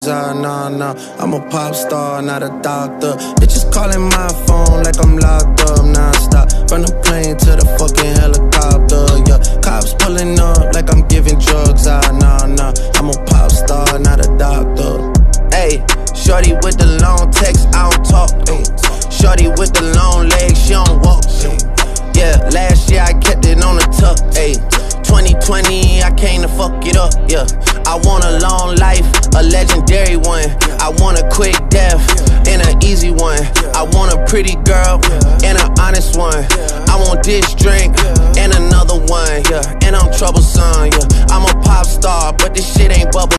ah, nah. I'm a pop star, not a doctor. Bitches calling my phone like I'm locked up non-stop. From the plane to the fucking helicopter, yeah. Cops pulling up like I'm giving drugs, ah, nah. I'm a pop star, not a doctor. Ayy, shorty with the long text, I don't talk. Ay. Shorty with the long legs, she don't walk. Yeah, last year I kept it on the tuck. Ayy, 2020 I came to fuck it up. Yeah, I want a long life, a legendary one. I want a quick death and an easy one. I want a pretty girl and an honest one. I want this drink and another one. Yeah, and I'm troublesome. Yeah, I'm a pop star, but this shit ain't bubble.